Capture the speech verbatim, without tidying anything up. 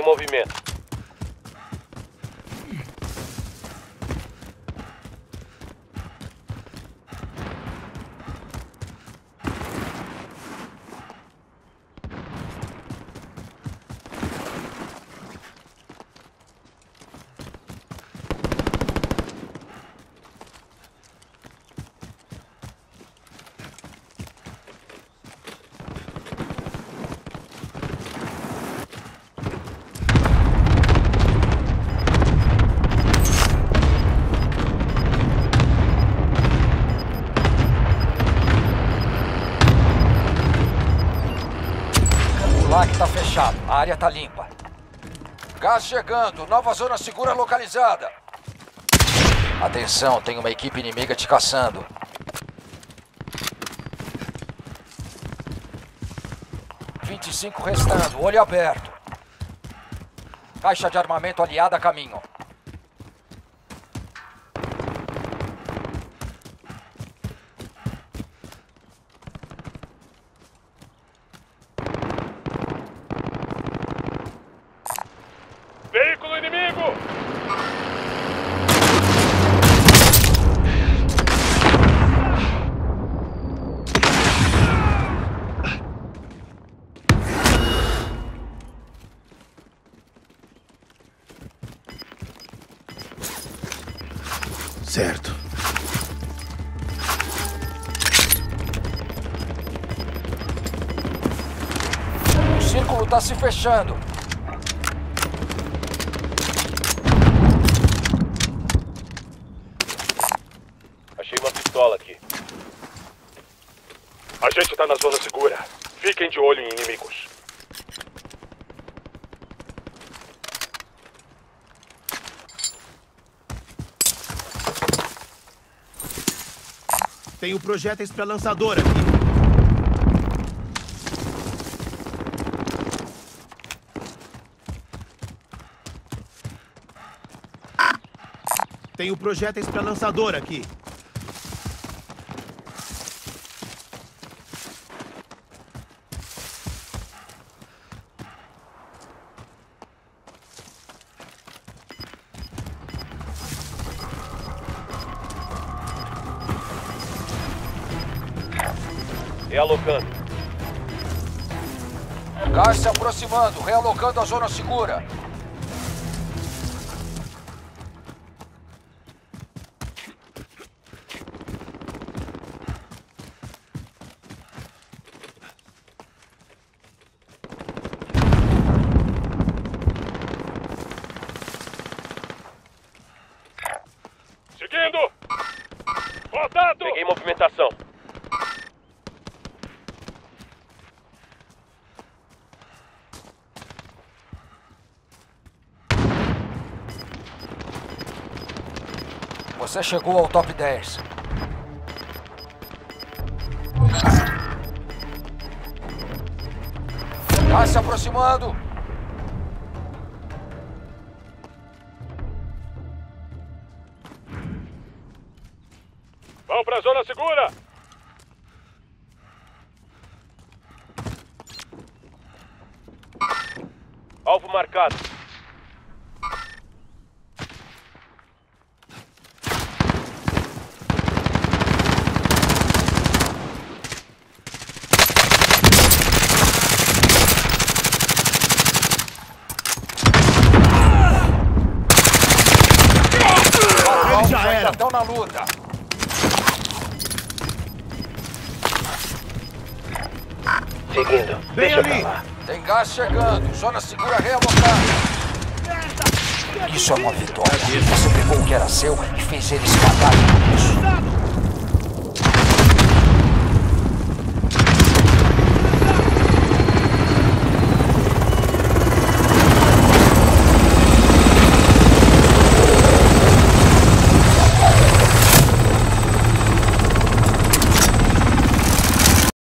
movimento. Tá fechado, a área tá limpa. Gás chegando, nova zona segura localizada. Atenção, tem uma equipe inimiga te caçando. vinte e cinco restando, olho aberto. Caixa de armamento aliada a caminho. Veículo inimigo! Certo. O círculo tá se fechando. Achei uma pistola aqui. A gente tá na zona segura. Fiquem de olho em inimigos. Tenho projéteis para lançador aqui. Tenho projéteis para lançador aqui. Realocando. Gás se aproximando, realocando a zona segura. Seguindo! Contato! Peguei movimentação. Você chegou ao top dez. Gás se aproximando. Vão pra zona segura! Alvo marcado. Estão na luta. Seguindo. Vem Deixa ali. pra lá. Tem gás chegando. Zona segura realocada. Isso é uma vitória. Você pegou o que era seu e fez eles pagarem por isso.